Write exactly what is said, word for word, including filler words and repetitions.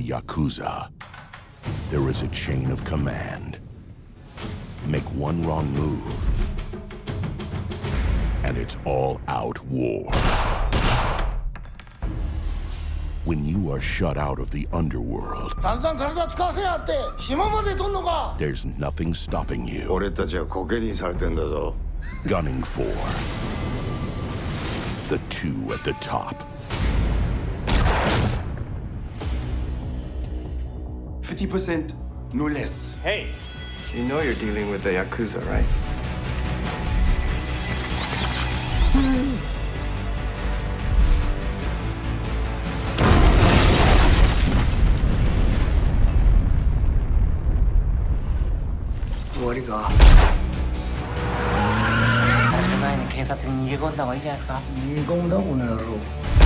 Yakuza, there is a chain of command. Make one wrong move, and it's all-out war. When you are shut out of the underworld, there's nothing stopping you. Gunning for the two at the top. fifty percent, no less. Hey! You know you're dealing with the Yakuza, right? 머리가 される前に警察に逃げ込んだ方がいいじゃないですか。 逃げ込んだこの野郎。